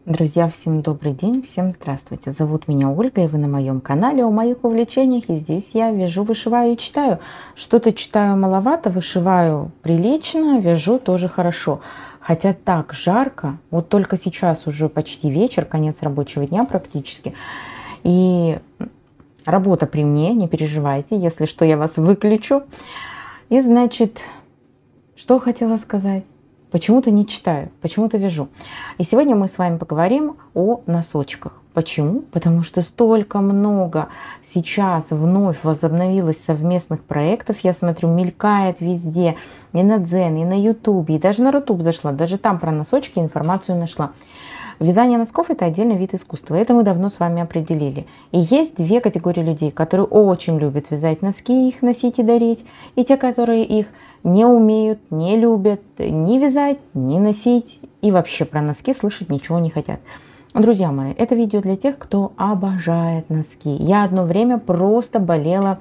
Друзья, всем добрый день, всем здравствуйте. Зовут меня Ольга, и вы на моем канале о моих увлечениях. И здесь я вяжу, вышиваю и читаю. Что-то читаю маловато, вышиваю прилично, вяжу тоже хорошо. Хотя так жарко, вот только сейчас уже почти вечер, конец рабочего дня практически. И работа при мне, не переживайте, если что, я вас выключу. И значит, что хотела сказать? Почему-то не читаю, почему-то вяжу. И сегодня мы с вами поговорим о носочках. Почему? Потому что столько много сейчас вновь возобновилось совместных проектов. Я смотрю, мелькает везде, и на Дзен, и на Ютубе, и даже на Рутуб зашла. Даже там про носочки информацию нашла. Вязание носков – это отдельный вид искусства. Это мы давно с вами определили. И есть две категории людей, которые очень любят вязать носки, их носить и дарить. И те, которые их не умеют, не любят ни вязать, ни носить. И вообще про носки слышать ничего не хотят. Друзья мои, это видео для тех, кто обожает носки. Я одно время просто болела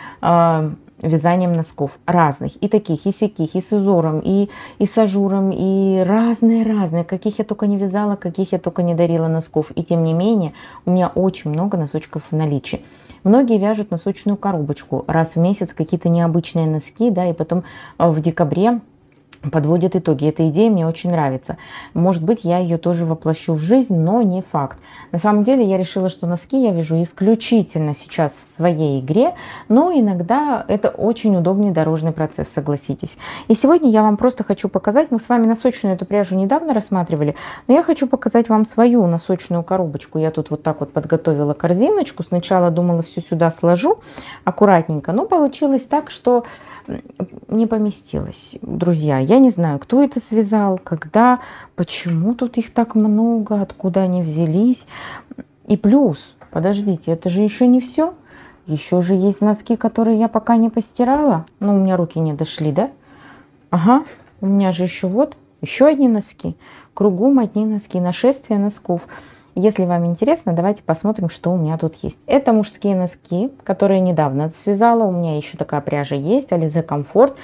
вязанием носков разных, и таких, и сяких, и с узором, и с ажуром, и разные, каких я только не вязала, каких я только не дарила носков. И тем не менее, у меня очень много носочков в наличии. Многие вяжут носочную коробочку раз в месяц, какие-то необычные носки, да, и потом в декабре подводят итоги. Эта идея мне очень нравится. Может быть, я ее тоже воплощу в жизнь, но не факт. На самом деле я решила, что носки я вяжу исключительно сейчас в своей игре, но иногда это очень удобный дорожный процесс, согласитесь. И сегодня я вам просто хочу показать, мы с вами носочную эту пряжу недавно рассматривали, но я хочу показать вам свою носочную коробочку. Я тут вот так вот подготовила корзиночку. Сначала думала, все сюда сложу аккуратненько, но получилось так, что не поместилось. Друзья, я не знаю, кто это связал, когда, почему тут их так много, откуда они взялись. И плюс, подождите, это же еще не все. Еще же есть носки, которые я пока не постирала. Ну, у меня руки не дошли, да? Ага, у меня же еще вот, еще одни носки. Кругом одни носки, нашествие носков. Если вам интересно, давайте посмотрим, что у меня тут есть. Это мужские носки, которые недавно связала. У меня еще такая пряжа есть. Alize Comfort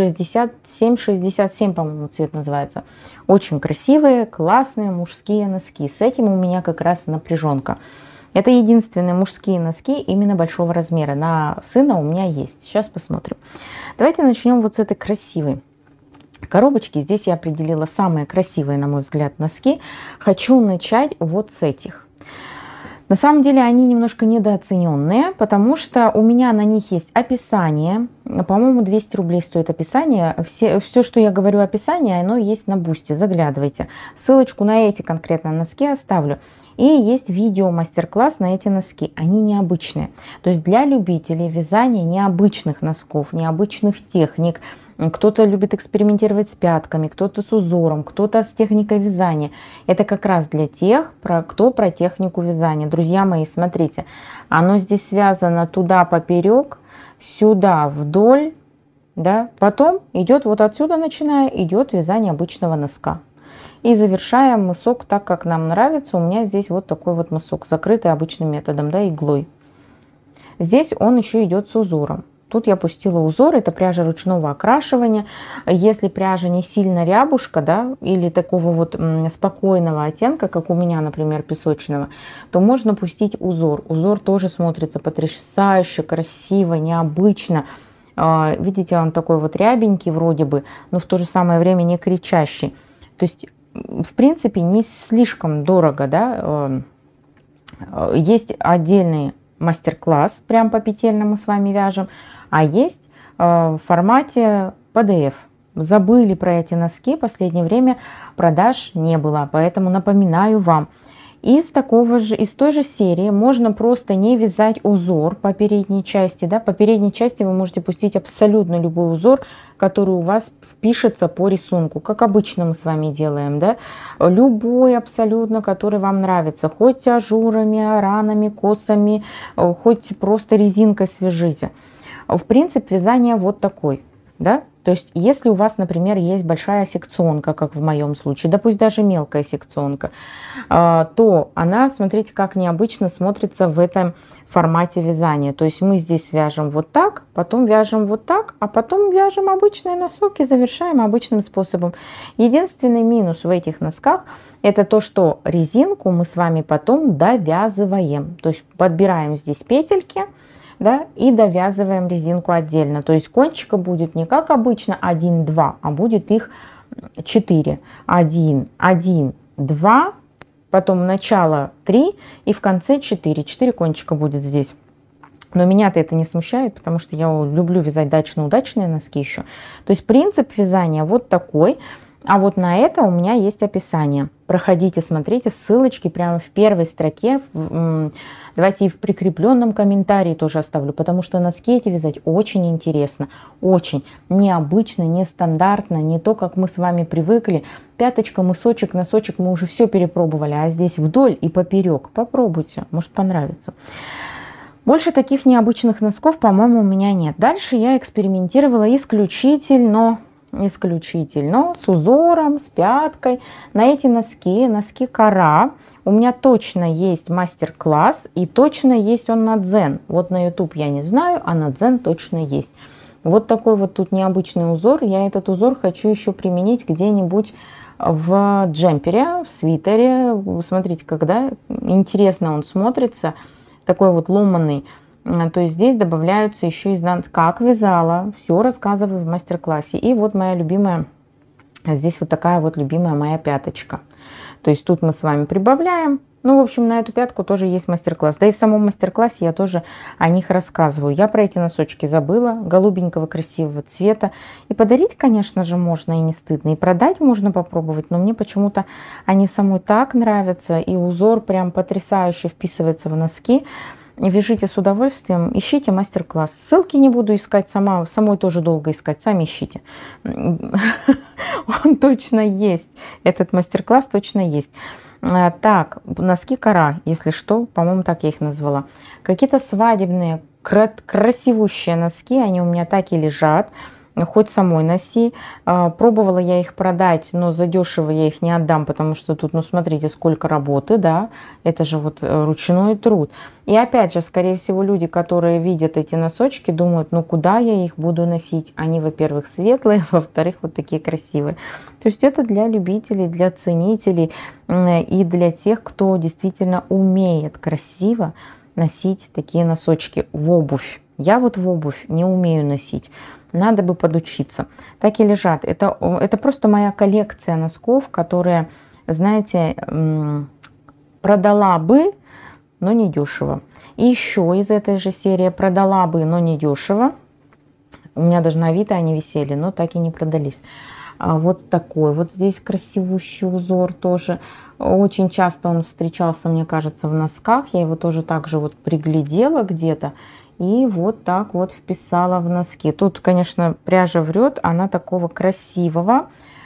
67-67, по-моему, цвет называется. Очень красивые, классные мужские носки. С этим у меня как раз напряженка. Это единственные мужские носки именно большого размера. На сына у меня есть. Сейчас посмотрим. Давайте начнем вот с этой красивой коробочки. Здесь я определила самые красивые, на мой взгляд, носки. Хочу начать вот с этих. На самом деле они немножко недооцененные, потому что у меня на них есть описание. По-моему, 200 рублей стоит описание. Все, что я говорю описание, оно есть на Бусти. Заглядывайте. Ссылочку на эти конкретно носки оставлю. И есть видео мастер-класс на эти носки. Они необычные. То есть для любителей вязания необычных носков, необычных техник. Кто-то любит экспериментировать с пятками, кто-то с узором, кто-то с техникой вязания. Это как раз для тех, кто про технику вязания. Друзья мои, смотрите, оно здесь связано туда поперек, сюда вдоль, да, потом идет вот отсюда, начиная, идет вязание обычного носка. И завершаем мысок так, как нам нравится. У меня здесь вот такой вот мысок, закрытый обычным методом, да, иглой. Здесь он еще идет с узором. Тут я пустила узор, это пряжа ручного окрашивания. Если пряжа не сильно рябушка, да, или такого вот спокойного оттенка, как у меня, например, песочного, то можно пустить узор. Узор тоже смотрится потрясающе, красиво, необычно. Видите, он такой вот рябенький вроде бы, но в то же самое время не кричащий. То есть, в принципе, не слишком дорого, да. Есть отдельные мастер-класс, прям по петельному мы с вами вяжем, а есть в формате PDF. Забыли про эти носки, в последнее время продаж не было, поэтому напоминаю вам. Из той же серии можно просто не вязать узор по передней части. Да? По передней части вы можете пустить абсолютно любой узор, который у вас впишется по рисунку, как обычно мы с вами делаем. Да? Любой абсолютно, который вам нравится, хоть ажурами, ранами, косами, хоть просто резинкой свяжите. В принципе, вязание вот такой. Да? То есть, если у вас, например, есть большая секционка, как в моем случае, да пусть даже мелкая секционка, то она, смотрите, как необычно смотрится в этом формате вязания. То есть мы здесь вяжем вот так, потом вяжем вот так, а потом вяжем обычные носок и завершаем обычным способом. Единственный минус в этих носках — это то, что резинку мы с вами потом довязываем. То есть подбираем здесь петельки, да, и довязываем резинку отдельно. То есть кончика будет не как обычно 1-2, а будет их 4. 1, 1, 2, потом начало 3 и в конце 4. 4 кончика будет здесь. Но меня-то это не смущает, потому что я люблю вязать дачно-удачные носки еще. То есть принцип вязания вот такой. А вот на это у меня есть описание. Проходите, смотрите, ссылочки прямо в первой строке. Давайте и в прикрепленном комментарии тоже оставлю, потому что носки эти вязать очень интересно, очень необычно, нестандартно, не то, как мы с вами привыкли. Пяточка, мысочек, носочек, мы уже все перепробовали, а здесь вдоль и поперек. Попробуйте, может понравится. Больше таких необычных носков, по-моему, у меня нет. Дальше я экспериментировала исключительно с узором, с пяткой. На эти носки кора. У меня точно есть мастер-класс и точно есть он на Дзен. Вот на YouTube я не знаю, а на Дзен точно есть. Вот такой вот тут необычный узор. Я этот узор хочу еще применить где-нибудь в джемпере, в свитере. Смотрите, когда интересно он смотрится. Такой вот ломаный. То есть здесь добавляются еще изнанки. Как вязала, все рассказываю в мастер-классе. И вот моя любимая, здесь вот такая вот любимая моя пяточка. То есть тут мы с вами прибавляем. Ну, в общем, на эту пятку тоже есть мастер-класс. Да и в самом мастер-классе я тоже о них рассказываю. Я про эти носочки забыла, голубенького красивого цвета. И подарить, конечно же, можно, и не стыдно. И продать можно попробовать, но мне почему-то они самой так нравятся. И узор прям потрясающе вписывается в носки. Вяжите с удовольствием, ищите мастер-класс. Ссылки не буду искать сама, самой тоже долго искать, сами ищите. Он точно есть, этот мастер-класс точно есть. Так, носки кора, если что, по-моему, так я их назвала. Какие-то свадебные, красивущие носки, они у меня так и лежат. Хоть самой носи. Пробовала я их продать, но задешево я их не отдам, потому что тут, ну смотрите, сколько работы, да, это же вот ручной труд. И опять же, скорее всего, люди, которые видят эти носочки, думают, ну куда я их буду носить? Они, во-первых, светлые, во-вторых, вот такие красивые. То есть это для любителей, для ценителей и для тех, кто действительно умеет красиво носить такие носочки в обувь. Я вот в обувь не умею носить. Надо бы подучиться. Так и лежат. Это просто моя коллекция носков, которые, знаете, продала бы, но не дешево. И еще из этой же серии продала бы, но не дешево. У меня даже на Авито они висели, но так и не продались. Вот такой вот здесь красивущий узор тоже. Очень часто он встречался, мне кажется, в носках. Я его тоже так же вот приглядела где-то. И вот так вот вписала в носки. Тут, конечно, пряжа врет. Она такого красивого.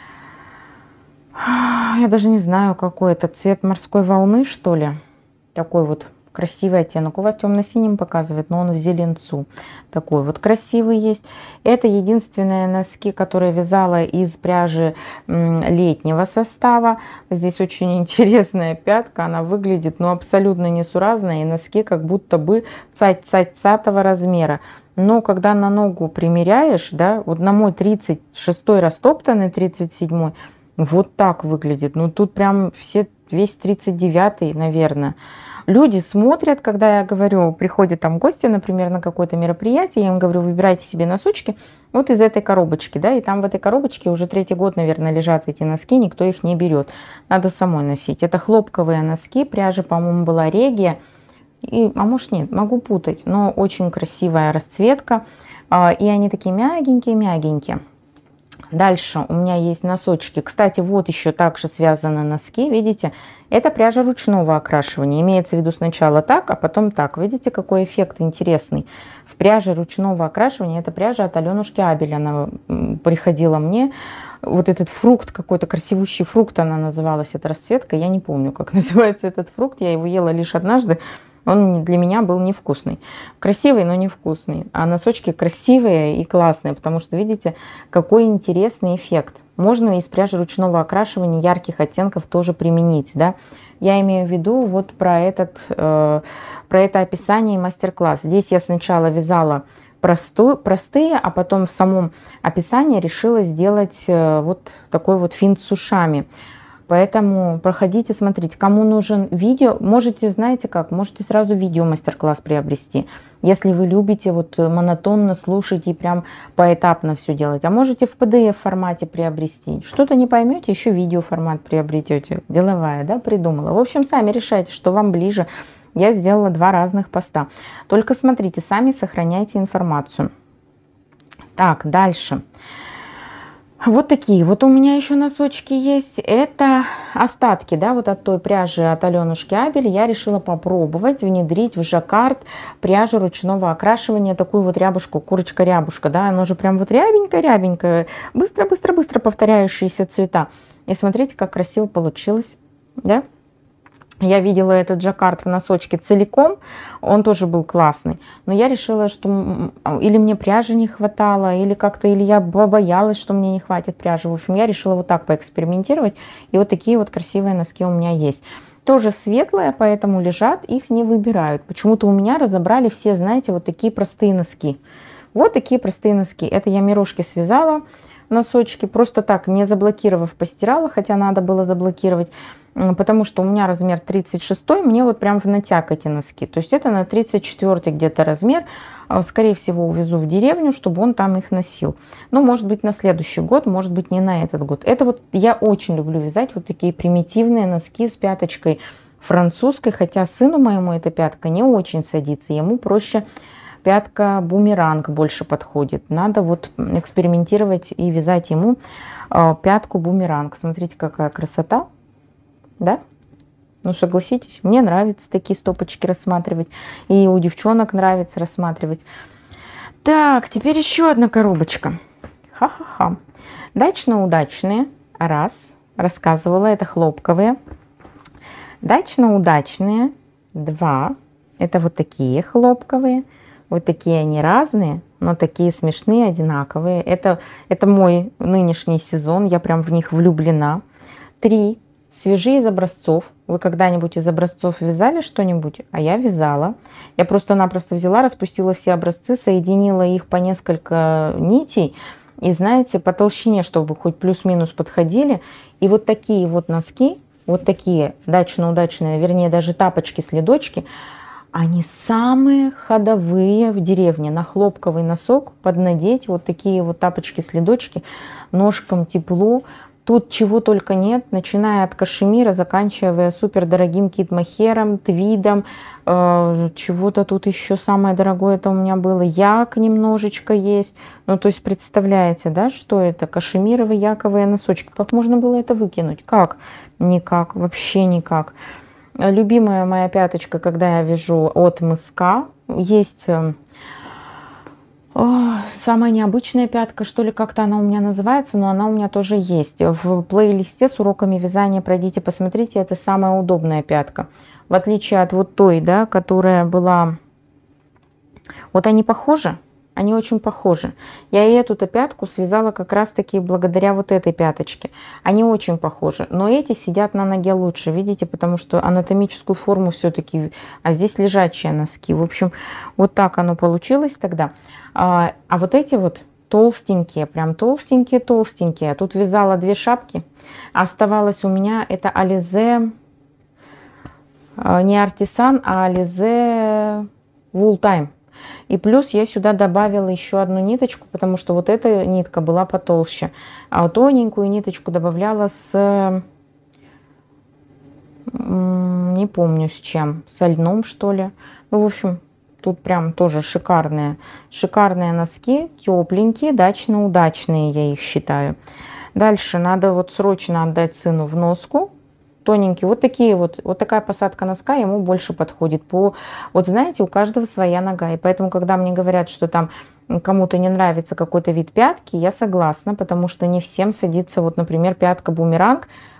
Я даже не знаю, какой это цвет морской волны, что ли. Такой вот красивый оттенок. У вас темно-синим показывает, но он в зеленцу. Такой вот красивый есть. Это единственные носки, которые вязала из пряжи летнего состава. Здесь очень интересная пятка. Она выглядит, ну, абсолютно несуразная. И носки как будто бы цать-цать-цатого размера. Но когда на ногу примеряешь, да, вот на мой 36-й растоптанный, 37-й, вот так выглядит. Ну, тут прям весь 39-й, наверное. Люди смотрят, когда я говорю, приходят там гости, например, на какое-то мероприятие, я им говорю, выбирайте себе носочки вот из этой коробочки, да, и там в этой коробочке уже 3-й год, наверное, лежат эти носки, никто их не берет, надо самой носить. Это хлопковые носки, пряжа, по-моему, была Регия, а может нет, могу путать, но очень красивая расцветка, и они такие мягенькие-мягенькие. Дальше у меня есть носочки. Кстати, вот еще также связаны носки. Видите, это пряжа ручного окрашивания. Имеется в виду сначала так, а потом так. Видите, какой эффект интересный. В пряже ручного окрашивания, это пряжа от Аленушки Абель. Она приходила мне. Вот этот фрукт, какой-то красивущий фрукт она называлась, эта расцветка. Я не помню, как называется этот фрукт. Я его ела лишь однажды. Он для меня был невкусный. Красивый, но невкусный. А носочки красивые и классные, потому что, видите, какой интересный эффект. Можно из пряжи ручного окрашивания ярких оттенков тоже применить, да. Я имею в виду вот про это описание и мастер-класс. Здесь я сначала вязала простые, а потом в самом описании решила сделать вот такой вот финт с ушами. Поэтому проходите, смотрите. Кому нужен видео, можете, знаете как, можете сразу видео мастер-класс приобрести. Если вы любите вот монотонно слушать и прям поэтапно все делать. А можете в PDF формате приобрести. Что-то не поймете, еще видео формат приобретете. Деловая, да, придумала. В общем, сами решайте, что вам ближе. Я сделала 2 разных поста. Только смотрите, сами сохраняйте информацию. Так, дальше. Вот такие вот у меня еще носочки есть. Это остатки, да, вот от той пряжи от Аленушки Абель. Я решила попробовать внедрить в жаккард пряжу ручного окрашивания. Такую вот рябушку, курочка-рябушка, да. Она же прям вот рябенькая-рябенькая. Быстро-быстро-быстро повторяющиеся цвета. И смотрите, как красиво получилось, да. Я видела этот жаккард в носочке целиком, он тоже был классный. Но я решила, что или мне пряжи не хватало, или как-то, или я побоялась, что мне не хватит пряжи. В общем, я решила вот так поэкспериментировать. И вот такие вот красивые носки у меня есть. Тоже светлые, поэтому лежат, их не выбирают. Почему-то у меня разобрали все, знаете, вот такие простые носки. Вот такие простые носки. Это я Мирошке связала носочки, просто так, не заблокировав, постирала, хотя надо было заблокировать. Потому что у меня размер 36, мне вот прям в натяг эти носки. То есть это на 34 где-то размер. Скорее всего, увезу в деревню, чтобы он там их носил. Ну, может быть, на следующий год, может быть, не на этот год. Это вот я очень люблю вязать вот такие примитивные носки с пяточкой французской. Хотя сыну моему эта пятка не очень садится. Ему проще пятка бумеранг больше подходит. Надо вот экспериментировать и вязать ему пятку бумеранг. Смотрите, какая красота. Да? Ну, согласитесь, мне нравится такие стопочки рассматривать. И у девчонок нравится рассматривать. Так, теперь еще одна коробочка. Ха-ха-ха. Дачно-удачные. Раз. Рассказывала, это хлопковые. Дачно-удачные. Два. Это вот такие хлопковые. Вот такие они разные, но такие смешные, одинаковые. Это мой нынешний сезон. Я прям в них влюблена. Три. Свяжи из образцов. Вы когда-нибудь из образцов вязали что-нибудь? А я вязала. Я просто-напросто взяла, распустила все образцы, соединила их по несколько нитей. И знаете, по толщине, чтобы хоть плюс-минус подходили. И вот такие вот носки, вот такие дачно-удачные, вернее даже тапочки-следочки, они самые ходовые в деревне. На хлопковый носок поднадеть вот такие вот тапочки-следочки, ножкам тепло. Тут чего только нет, начиная от кашемира, заканчивая супер дорогим кит-мохером, твидом, чего-то тут еще самое дорогое это у меня было, як немножечко есть. Ну, то есть, представляете, да, что это? Кашемировые яковые носочки. Как можно было это выкинуть? Как? Никак, вообще никак. Любимая моя пяточка, когда я вяжу от мыска, есть... самая необычная пятка, что ли, как-то она у меня называется, но она у меня тоже есть. В плейлисте с уроками вязания пройдите, посмотрите, это самая удобная пятка. В отличие от вот той, да, которая была... Вот они похожи, они очень похожи. Я и эту-то пятку связала как раз-таки благодаря вот этой пяточке. Они очень похожи, но эти сидят на ноге лучше, видите, потому что анатомическую форму все-таки... А здесь лежачие носки. В общем, вот так оно получилось тогда. А вот эти вот толстенькие, прям толстенькие-толстенькие. Тут вязала 2 шапки. Оставалось у меня это Ализе, не Артисан, а Ализе Wool Time. И плюс я сюда добавила еще одну ниточку, потому что вот эта нитка была потолще. А вот тоненькую ниточку добавляла с... Не помню с чем. Со льном, что ли. Ну, в общем... Тут прям тоже шикарные носки, тепленькие, дачно-удачные, я их считаю. Дальше надо вот срочно отдать сыну в носку. Тоненькие, вот такие вот такая посадка носка ему больше подходит. Вот знаете, у каждого своя нога. И поэтому, когда мне говорят, что там кому-то не нравится какой-то вид пятки, я согласна, потому что не всем садится, вот, например, пятка бумеранг.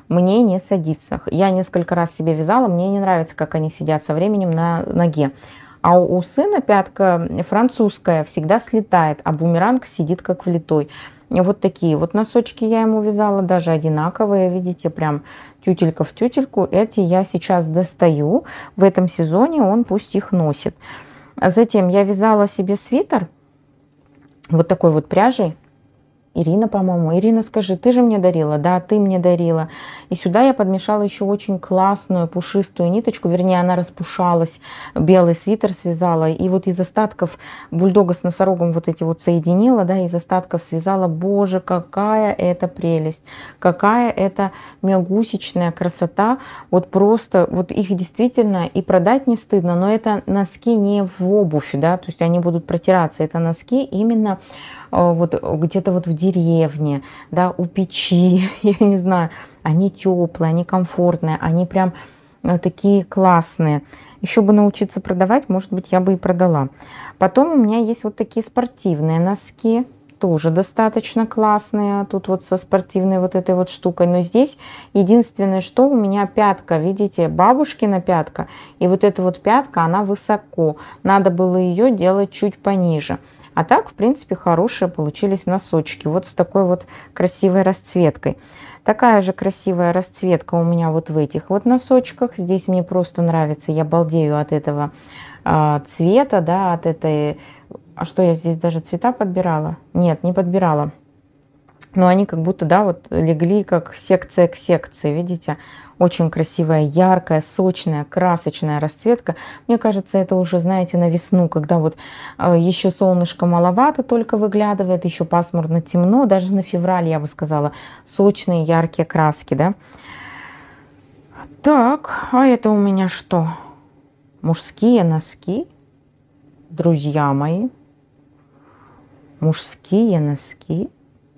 мне не садится. Я несколько раз себе вязала, мне не нравится, как они сидят со временем на ноге. А у сына пятка французская всегда слетает, а бумеранг сидит как влитой. И вот такие вот носочки я ему вязала, даже одинаковые, видите, прям тютелька в тютельку. Эти я сейчас достаю. В этом сезоне он пусть их носит. Затем я вязала себе свитер вот такой вот пряжей. Ирина, по-моему. Ирина, скажи, ты же мне дарила? Да, ты мне дарила. И сюда я подмешала еще очень классную пушистую ниточку. Вернее, она распушалась. Белый свитер связала. И вот из остатков бульдога с носорогом вот эти вот соединила. Да, из остатков связала. Боже, какая это прелесть. Какая это мягусечная красота. Вот просто, вот их действительно и продать не стыдно. Но это носки не в обувь, да. То есть они будут протираться. Это носки именно вот где-то вот в деревне, да, у печи, я не знаю, они теплые, они комфортные, они прям такие классные. Еще бы научиться продавать, может быть, я бы и продала. Потом у меня есть вот такие спортивные носки, тоже достаточно классные, тут вот со спортивной вот этой вот штукой. Но здесь единственное, что у меня пятка, видите, бабушкина пятка, и вот эта вот пятка, она высоко. Надо было ее делать чуть пониже. А так, в принципе, хорошие получились носочки. Вот с такой вот красивой расцветкой. Такая же красивая расцветка у меня вот в этих вот носочках. Здесь мне просто нравится. Я балдею от этого цвета, да, от этой... А что, я здесь даже цвета подбирала? Нет, не подбирала. Но они как будто, да, вот легли как секция к секции, видите? Очень красивая, яркая, сочная, красочная расцветка. Мне кажется, это уже, знаете, на весну, когда вот еще солнышко маловато только выглядывает, еще пасмурно темно. Даже на февраль, я бы сказала, сочные, яркие краски, да? Так, а это у меня что? Мужские носки, друзья мои. Мужские носки.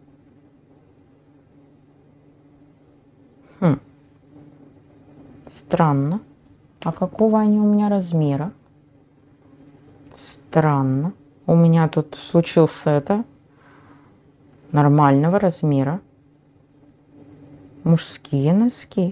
Странно. А какого они у меня размера? Странно. У меня тут случился это нормального размера. Мужские носки.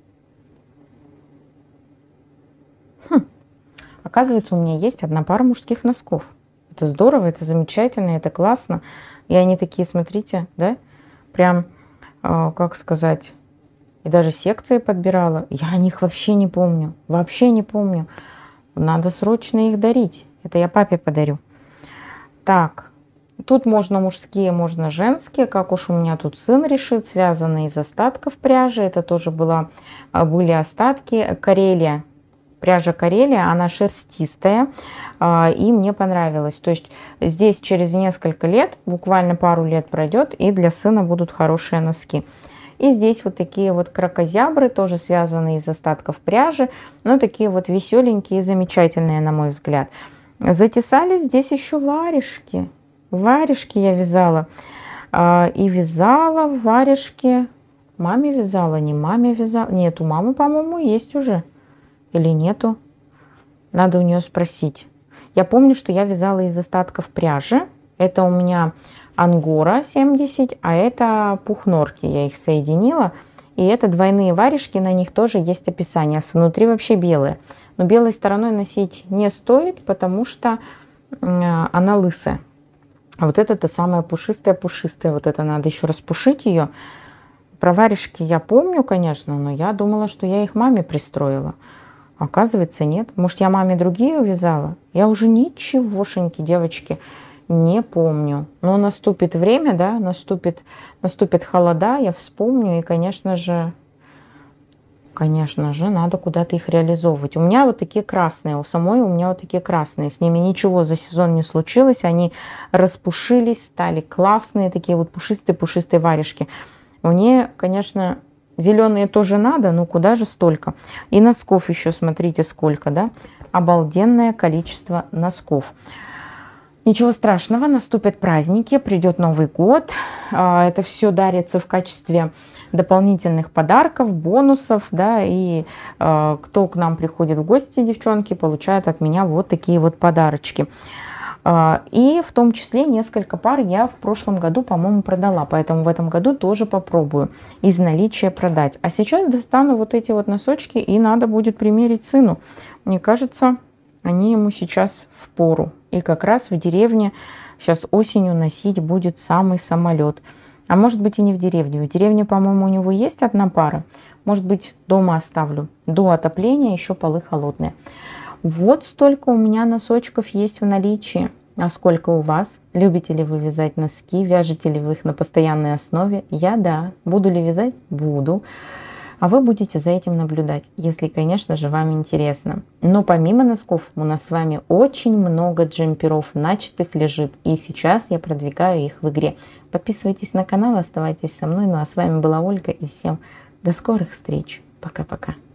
Оказывается, у меня есть одна пара мужских носков. Это здорово, это замечательно, это классно. И они такие, смотрите, да? Прям, как сказать... И даже секции подбирала. Я о них вообще не помню. Вообще не помню. Надо срочно их дарить. Это я папе подарю. Так. Тут можно мужские, можно женские. Как уж у меня тут сын решит. Связанные из остатков пряжи. Это тоже были остатки. Карелия. Пряжа Карелия. Она шерстистая. И мне понравилось. То есть здесь через несколько лет, буквально пару лет пройдет. И для сына будут хорошие носки. И здесь вот такие вот кракозябры, тоже связанные из остатков пряжи, но такие вот веселенькие и замечательные, на мой взгляд. Затесались здесь еще варежки. Варежки я вязала. И вязала варежки. Маме вязала, не маме вязала. Нет, у мамы, по-моему, есть уже. Или нету? Надо у нее спросить. Я помню, что я вязала из остатков пряжи. Это у меня... Ангора 70, а это пухнорки. Я их соединила. И это двойные варежки, на них тоже есть описание. Внутри вообще белые. Но белой стороной носить не стоит, потому что она лысая. А вот это-то самая пушистая-пушистая. Вот это надо еще распушить ее. Про варежки я помню, конечно, но я думала, что я их маме пристроила. Оказывается, нет. Может, я маме другие увязала? Я уже ничегошеньки, девочки, не помню. Но наступит время, да, наступит холода, я вспомню, и, конечно же, надо куда-то их реализовывать. У меня вот такие красные, у самой у меня вот такие красные. С ними ничего за сезон не случилось, они распушились, стали классные, такие вот пушистые варежки. Мне, конечно, зеленые тоже надо, но куда же столько. И носков еще, смотрите, сколько, да, обалденное количество носков. Ничего страшного, наступят праздники, придет Новый год. Это все дарится в качестве дополнительных подарков, бонусов, да, и кто к нам приходит в гости, девчонки, получают от меня вот такие вот подарочки. И в том числе несколько пар я в прошлом году, по-моему, продала. Поэтому в этом году тоже попробую из наличия продать. А сейчас достану вот эти вот носочки и надо будет примерить сыну. Мне кажется, они ему сейчас впору. И как раз в деревне сейчас осенью носить будет самый самолет. А может быть и не в деревне. В деревне, по-моему, у него есть одна пара. Может быть, дома оставлю. До отопления еще полы холодные. Вот столько у меня носочков есть в наличии. А сколько у вас? Любите ли вы вязать носки? Вяжете ли вы их на постоянной основе? Я да. Буду ли вязать? Буду. А вы будете за этим наблюдать, если, конечно же, вам интересно. Но помимо носков у нас с вами очень много джемперов начатых лежит. И сейчас я продвигаю их в игре. Подписывайтесь на канал, оставайтесь со мной. Ну а с вами была Ольга и всем до скорых встреч. Пока-пока.